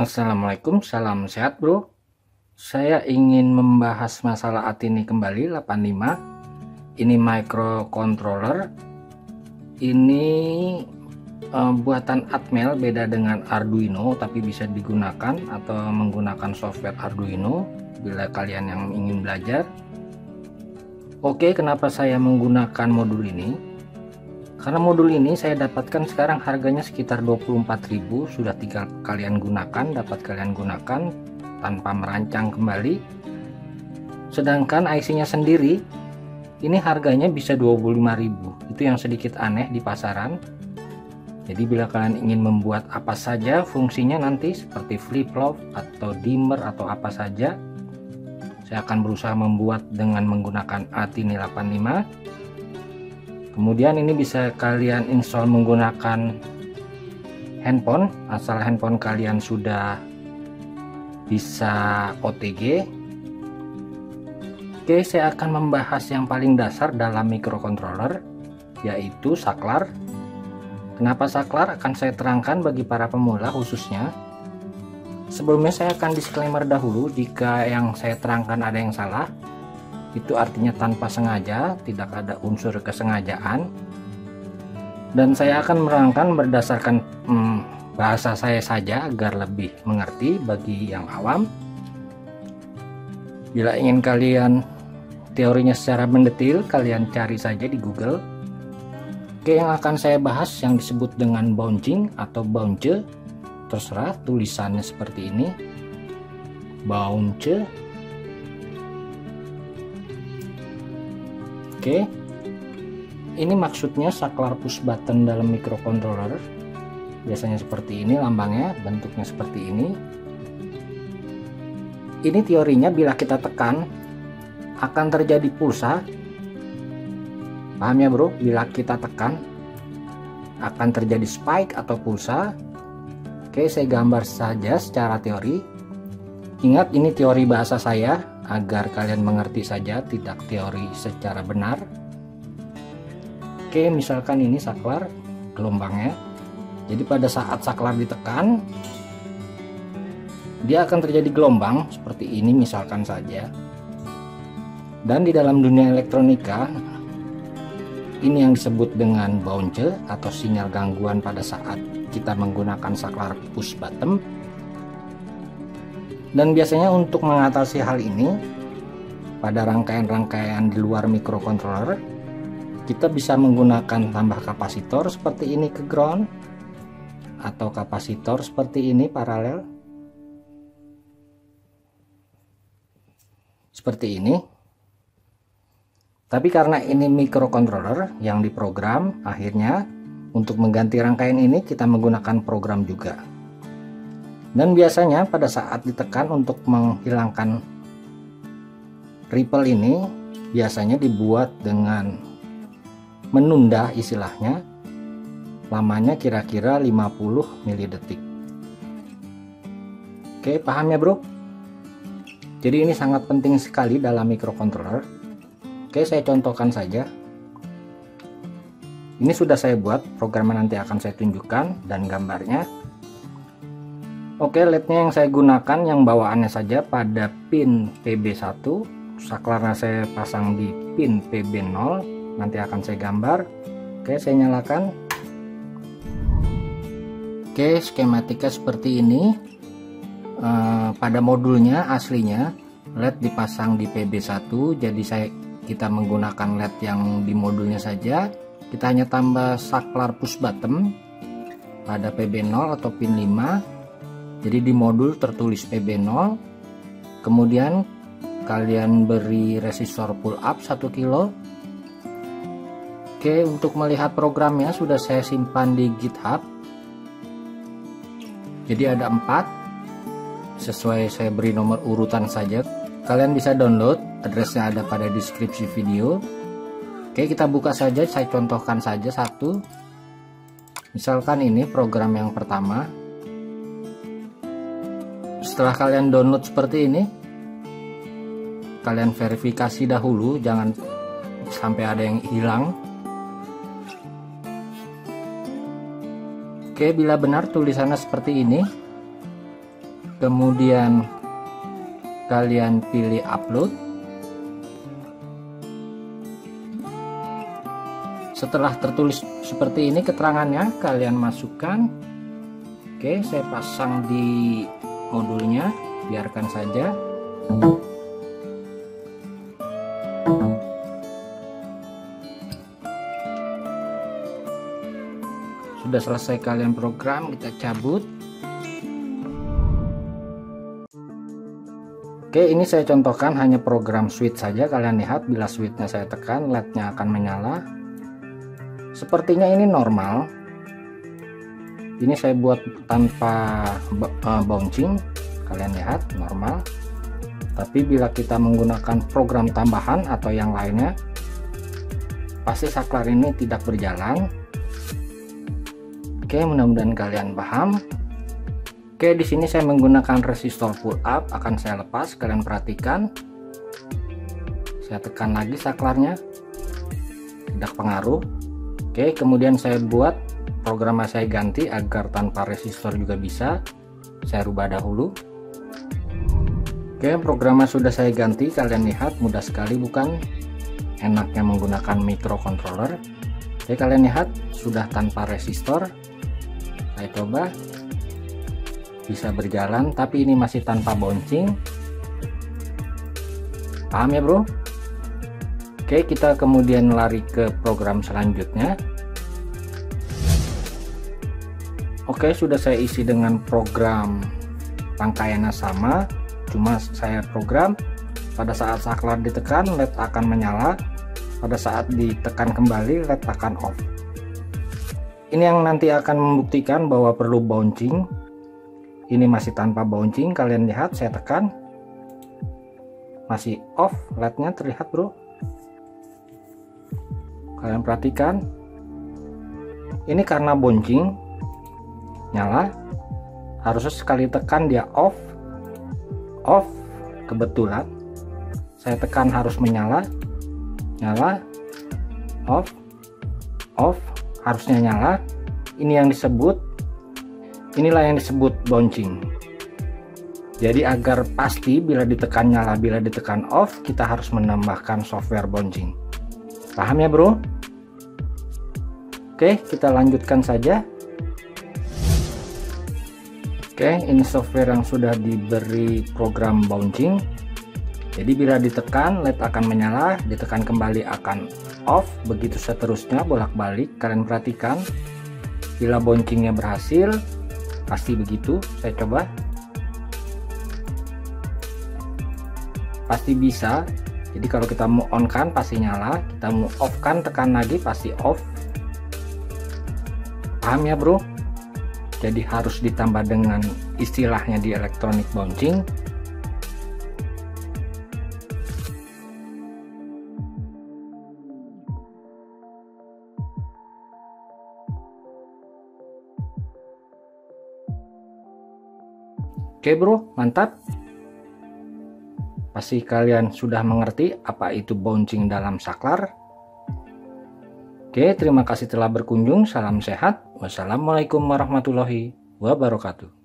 Assalamualaikum, salam sehat bro. Saya ingin membahas masalah Atini kembali 85. Ini microcontroller. Ini buatan Atmel, beda dengan Arduino, tapi bisa digunakan atau menggunakan software Arduino bila kalian yang ingin belajar. Oke, kenapa saya menggunakan modul ini? Karena modul ini saya dapatkan sekarang harganya sekitar 24.000, sudah tinggal kalian gunakan, dapat kalian gunakan tanpa merancang kembali. Sedangkan IC-nya sendiri ini harganya bisa 25.000. Itu yang sedikit aneh di pasaran. Jadi bila kalian ingin membuat apa saja fungsinya nanti seperti flip-flop atau dimmer atau apa saja, saya akan berusaha membuat dengan menggunakan Atini 85. Kemudian ini bisa kalian install menggunakan handphone, asal handphone kalian sudah bisa OTG. Oke, saya akan membahas yang paling dasar dalam microcontroller, yaitu saklar. Kenapa saklar akan saya terangkan bagi para pemula khususnya. Sebelumnya saya akan disclaimer dahulu, jika yang saya terangkan ada yang salah, itu artinya tanpa sengaja, tidak ada unsur kesengajaan. Dan saya akan menerangkan berdasarkan bahasa saya saja agar lebih mengerti bagi yang awam. Bila ingin kalian teorinya secara mendetil, kalian cari saja di Google. Oke, yang akan saya bahas yang disebut dengan bouncing atau bounce, terserah tulisannya seperti ini, bounce. Oke, ini maksudnya saklar push button dalam microcontroller. Biasanya seperti ini lambangnya, bentuknya seperti ini. Ini teorinya bila kita tekan akan terjadi pulsa. Paham ya bro? Bila kita tekan akan terjadi spike atau pulsa. Oke, saya gambar saja secara teori. Ingat, ini teori bahasa saya agar kalian mengerti saja, tidak teori secara benar. Oke, misalkan ini saklar gelombangnya. Jadi pada saat saklar ditekan, dia akan terjadi gelombang seperti ini misalkan saja. Dan di dalam dunia elektronika, ini yang disebut dengan bounce atau sinyal gangguan pada saat kita menggunakan saklar push button. Dan biasanya untuk mengatasi hal ini, pada rangkaian-rangkaian di luar microcontroller, kita bisa menggunakan tambah kapasitor seperti ini ke ground, atau kapasitor seperti ini paralel, seperti ini. Tapi karena ini microcontroller yang diprogram, akhirnya untuk mengganti rangkaian ini kita menggunakan program juga. Dan biasanya pada saat ditekan untuk menghilangkan ripple ini, biasanya dibuat dengan menunda istilahnya, lamanya kira-kira 50 milidetik. Oke, paham ya bro? Jadi ini sangat penting sekali dalam microcontroller. Oke, saya contohkan saja. Ini sudah saya buat, programnya nanti akan saya tunjukkan dan gambarnya. Oke, LED-nya yang saya gunakan yang bawaannya saja pada pin PB1, saklarnya saya pasang di pin PB0, nanti akan saya gambar. Oke, saya nyalakan. Oke, skematika seperti ini. Pada modulnya aslinya LED dipasang di PB1, jadi kita menggunakan LED yang di modulnya saja. Kita hanya tambah saklar push button pada PB0 atau pin 5. Jadi di modul tertulis PB0, kemudian kalian beri resistor pull up 1 kilo. Oke, untuk melihat programnya sudah saya simpan di GitHub. Jadi ada 4, sesuai saya beri nomor urutan saja. Kalian bisa download, addressnya ada pada deskripsi video. Oke, kita buka saja, saya contohkan saja satu. Misalkan ini program yang pertama. Setelah kalian download seperti ini, kalian verifikasi dahulu, jangan sampai ada yang hilang. Oke, bila benar tulisannya seperti ini, kemudian kalian pilih upload. Setelah tertulis seperti ini keterangannya, kalian masukkan. Oke, saya pasang di modulnya, biarkan saja. Sudah selesai kalian program, kita cabut. Oke, ini saya contohkan hanya program switch saja. Kalian lihat bila switchnya saya tekan, LED-nya akan menyala. Sepertinya ini normal. Ini saya buat tanpa bouncing. Kalian lihat normal. Tapi bila kita menggunakan program tambahan atau yang lainnya, pasti saklar ini tidak berjalan. Oke, mudah-mudahan kalian paham. Oke, di sini saya menggunakan resistor pull up, akan saya lepas. Kalian perhatikan, saya tekan lagi saklarnya, tidak pengaruh. Oke, kemudian saya buat programnya, saya ganti agar tanpa resistor juga bisa. Saya rubah dahulu. Oke, programnya sudah saya ganti. Kalian lihat mudah sekali, bukan? Enaknya menggunakan microcontroller. Oke, kalian lihat sudah tanpa resistor. Saya coba, bisa berjalan, tapi ini masih tanpa bouncing. Paham ya bro? Oke, kita kemudian lari ke program selanjutnya. Oke, sudah saya isi dengan program rangkaiannya sama, cuma saya program pada saat saklar ditekan LED akan menyala, pada saat ditekan kembali LED akan off. Ini yang nanti akan membuktikan bahwa perlu bouncing. Ini masih tanpa bouncing, kalian lihat saya tekan masih off, LED-nya terlihat bro. Kalian perhatikan, ini karena bouncing nyala, harusnya sekali tekan dia off. Kebetulan saya tekan harus menyala, nyala, off, harusnya nyala. Inilah yang disebut bouncing. Jadi agar pasti bila ditekan nyala, bila ditekan off, kita harus menambahkan software bouncing. Paham ya bro? Oke, kita lanjutkan saja. Oke, ini software yang sudah diberi program bouncing. Jadi bila ditekan LED akan menyala, ditekan kembali akan off, begitu seterusnya bolak-balik. Kalian perhatikan, bila bouncingnya berhasil, pasti begitu. Saya coba, pasti bisa. Jadi kalau kita mau on kan pasti nyala, kita mau off kan tekan lagi pasti off. Paham ya bro? Jadi harus ditambah dengan istilahnya di elektronik bouncing. Oke bro, mantap. Pasti kalian sudah mengerti apa itu bouncing dalam saklar. Oke, terima kasih telah berkunjung. Salam sehat. Wassalamualaikum warahmatullahi wabarakatuh.